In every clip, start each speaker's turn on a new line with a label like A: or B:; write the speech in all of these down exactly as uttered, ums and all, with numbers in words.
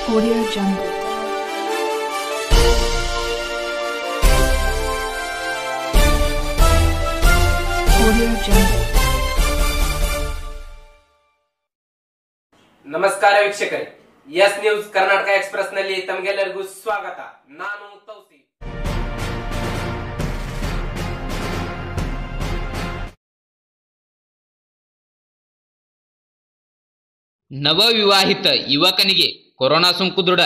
A: Audio Jungle. Audio Jungle.
B: ನಮಸ್ಕಾರ ವೀಕ್ಷಕರೇ, S news Karnataka express ನಲ್ಲಿ ತಮಗೆಲ್ಲರಿಗೂ ಸ್ವಾಗತ. ನಾನು ತೌಸಿ.
C: ನವವಿವಾಹಿತ ಯುವಕನಿಗೆ ಕೊರೋನಾ ಸೋಂಕು ದೃಢ.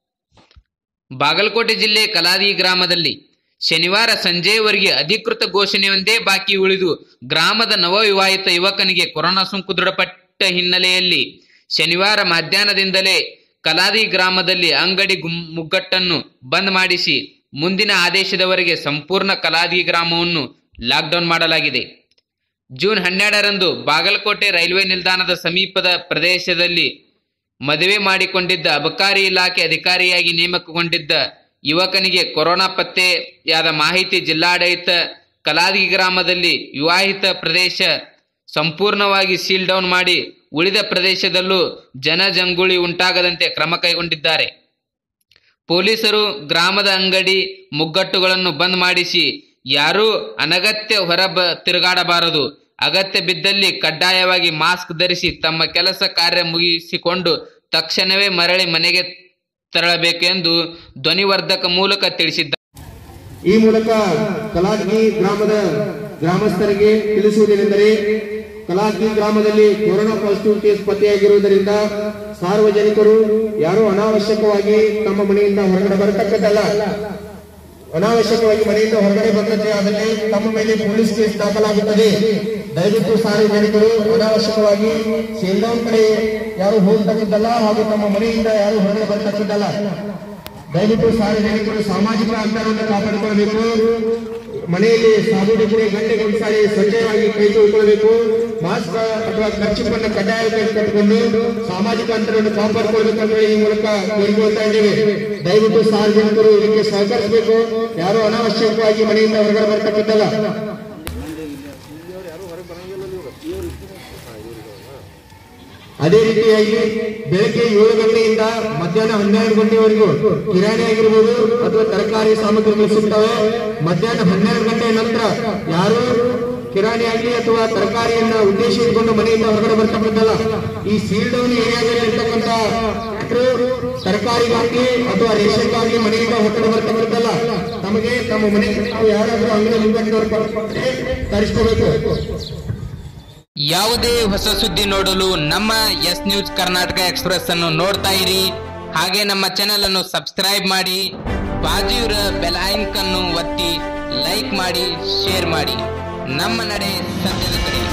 C: ಬಾಗಲಕೋಟೆ ಜಿಲ್ಲೆ ಕಲಾದಿ ಗ್ರಾಮದಲ್ಲಿ ಶನಿವಾರ ಸಂಜೆಯವರೆಗೆ ಅಧಿಕೃತ ಘೋಷಣೆಯೊಂದೇ ಬಾಕಿ ಉಳಿದು ಗ್ರಾಮದ ನವವಿವಾಹಿತ ಯುವಕನಿಗೆ ಕೊರೋನಾ ಸೋಂಕು ದೃಢಪಟ್ಟ ಹಿನ್ನೆಲೆಯಲ್ಲಿ ಶನಿವಾರ ಮಧ್ಯಾಹ್ನದಿಂದಲೇ ಕಲಾದಿ ಗ್ರಾಮದಲ್ಲಿ ಅಂಗಡಿ ಮುಗ್ಗಟ್ಟನ್ನು ಬಂದ್ ಮಾಡಿಸಿ ಮುಂದಿನ ಆದೇಶದವರೆಗೆ ಸಂಪೂರ್ಣ ಕಲಾದಿ ಗ್ರಾಮವನ್ನು ಲಾಕ್ಡೌನ್ ಮಾಡಲಾಗಿದೆ. ಜೂನ್ ಹನ್ನೆರಡರಂದು ಬಾಗಲಕೋಟೆ ರೈಲ್ವೆ ನಿಲ್ದಾಣದ ಸಮೀಪದ ಪ್ರದೇಶದಲ್ಲಿ ಮದುವೆ ಮಾಡಿಕೊಂಡಿದ್ದ ಅಬಕಾರಿ ಇಲಾಖೆ ಅಧಿಕಾರಿಯಾಗಿ ನೇಮಕಗೊಂಡಿದ್ದ ಯುವಕನಿಗೆ ಕೊರೋನಾ ಪತ್ತೆಯಾದ ಮಾಹಿತಿ ಜಿಲ್ಲಾಡಳಿತ ಕಲಾದಿ ಗ್ರಾಮದಲ್ಲಿ ವಿವಾಹಿತ ಪ್ರದೇಶ ಸಂಪೂರ್ಣವಾಗಿ ಸೀಲ್ ಡೌನ್ ಮಾಡಿ ಉಳಿದ ಪ್ರದೇಶದಲ್ಲೂ ಜನಜಂಗುಳಿ ಉಂಟಾಗದಂತೆ ಕ್ರಮ ಕೈಗೊಂಡಿದ್ದಾರೆ. ಪೊಲೀಸರು ಗ್ರಾಮದ ಅಂಗಡಿ ಮುಗ್ಗಟ್ಟುಗಳನ್ನು ಬಂದ್ ಮಾಡಿಸಿ ಯಾರೂ ಅನಗತ್ಯ ಹೊರ ತಿರುಗಾಡಬಾರದು, ಅಗತ್ಯ ಬಿದ್ದಲ್ಲಿ ಕಡ್ಡಾಯವಾಗಿ ಮಾಸ್ಕ್ ಧರಿಸಿ ತಮ್ಮ ಕೆಲಸ ಕಾರ್ಯ ಮುಗಿಸಿಕೊಂಡು ತಕ್ಷಣವೇ ಮರಳಿ ಮನೆಗೆ ತೆರಳಬೇಕು ಎಂದು ಧ್ವನಿವರ್ಧಕ ಮೂಲಕ ತಿಳಿಸಿದ್ದಾರೆ.
D: ಈ ಮೂಲಕ ಕಲಾದಿ ಗ್ರಾಮದ ಗ್ರಾಮಸ್ಥರಿಗೆ ತಿಳಿಸುವುದೇನೆಂದರೆ, ಕಲಾದಿ ಗ್ರಾಮದಲ್ಲಿ ಕೊರೋನಾ ಪಾಸಿಟಿವ್ ಕೇಸ್ ಪತ್ತೆಯಾಗಿರುವುದರಿಂದ ಸಾರ್ವಜನಿಕರು ಯಾರು ಅನಾವಶ್ಯಕವಾಗಿ ತಮ್ಮ ಮನೆಯಿಂದ ಹೊರಗಡೆ ಬರತಕ್ಕದ್ದಲ್ಲ. ಅನಾವಶ್ಯಕವಾಗಿ ಮನೆಯಿಂದ ಹೊರಗಡೆ ಬಂದಂತೆ ಆದಲ್ಲಿ ತಮ್ಮ ಮೇಲೆ ಪೊಲೀಸ್ ಕೇಸ್ ದಾಖಲಾಗುತ್ತದೆ. ದಯವಿಟ್ಟು ಸಾರ್ವಜನಿಕರು ಅನಾವಶ್ಯಕವಾಗಿ ಸೀಲ್ಡೌನ್ ಕಡೆ ಯಾರು ಹೋಗ್ತಕ್ಕದ್ದಲ್ಲ ಹಾಗೂ ತಮ್ಮ ಮನೆಯಿಂದ ಯಾರು ಹೊರಗಡೆ ಬರತಕ್ಕದ್ದಲ್ಲ. ದಯವಿಟ್ಟು ಸಾರ್ವಜನಿಕರು ಸಾಮಾಜಿಕ ಅಂತರವನ್ನು ಕಾಪಾಡಿಕೊಳ್ಳಬೇಕು. ಮನೆಯಲ್ಲಿ ಸಾಬೂನು ಪುಡಿ ಗಂಟೆಗೆ ಒಂದ್ಸಾರಿ ಸ್ವಚ್ಛವಾಗಿ ಕೈ ತೊಳ್ಕೊಳ್ಬೇಕು. ಮಾಸ್ಕ್ ಅಥವಾ ಕರ್ಚಿಪನ್ನು ಕಡ್ಡಾಯವಾಗಿ ಕಟ್ಟಿಕೊಂಡು ಸಾಮಾಜಿಕ ಅಂತರವನ್ನು ಕಾಪಾಡಿಕೊಳ್ಬೇಕಂತ ಈ ಮೂಲಕ ಕೋರಿಕೊಳ್ತಾ ಇದ್ದೇವೆ. ದಯವಿಟ್ಟು ಸಾರ್ವಜನಿಕರು ಇದಕ್ಕೆ ಸಹಕರಿಸಬೇಕು. ಯಾರು ಅನಾವಶ್ಯಕವಾಗಿ ಮನೆಯಿಂದ ಹೊರಗಡೆ ಬರತಕ್ಕದ್ದಲ್ಲ. ಅದೇ ರೀತಿಯಾಗಿ ಬೆಳಗ್ಗೆ ಏಳು ಗಂಟೆಯಿಂದ ಮಧ್ಯಾಹ್ನ ಹನ್ನೆರಡು ಗಂಟೆವರೆಗೂ ಕಿರಾಣಿ ಆಗಿರ್ಬೋದು ಅಥವಾ ತರಕಾರಿ ಸಾಮಗ್ರಿಗಳು ಸಿಗ್ತವೆ. ಮಧ್ಯಾಹ್ನ ಹನ್ನೆರಡು ಗಂಟೆಯ ನಂತರ ಯಾರು ಕಿರಾಣಿ ಆಗಲಿ ಅಥವಾ ತರಕಾರಿಯನ್ನ ಉದ್ದೇಶ ಇಟ್ಕೊಂಡು ಮನೆಯಿಂದ ಹೊರಗಡೆ ಬರ್ತಕ್ಕದ್ದಲ್ಲ. ಈ ಸೀಲ್ ಡೌನ್ ಏರಿಯಾದಲ್ಲಿ ಇರ್ತಕ್ಕಂಥ ತರಕಾರಿಗಾಗ್ಲಿ ಅಥವಾ ರೇಷನ್ಗಾಗ್ಲಿ ಮನೆಯಿಂದ ಹೊರಗಡೆ ಬರ್ತಕ್ಕದ್ದಲ್ಲ. ತಮಗೆ ತಮ್ಮ ಮನೆಗೆ ನಾವು ಯಾರಾದ್ರೂ ಅಂಗಡಿ ಮುಂಗಟ್ಟವರು ತರಿಸ್ಕೋಬೇಕು.
C: ಯಾವುದೇ ಹೊಸ ಸುದ್ದಿ ನೋಡಲು ನಮ್ಮ ಎಸ್ ನ್ಯೂಸ್ ಕರ್ನಾಟಕ ಎಕ್ಸ್‌ಪ್ರೆಸ್ ಅನ್ನು ನೋಡ್ತಾ ಇರಿ. ಹಾಗೆ ನಮ್ಮ ಚಾನೆಲ್ ಅನ್ನು ಸಬ್ಸ್ಕ್ರೈಬ್ ಮಾಡಿ, ಬಾಜು ಇರೋ ಬೆಲ್ ಐಕಾನ್ ಅನ್ನು ಒತ್ತಿ ಲೈಕ್ ಮಾಡಿ, ಶೇರ್ ಮಾಡಿ. ನಮ್ಮ ನಡೆ ಸತ್ಯದ ಕಡೆ.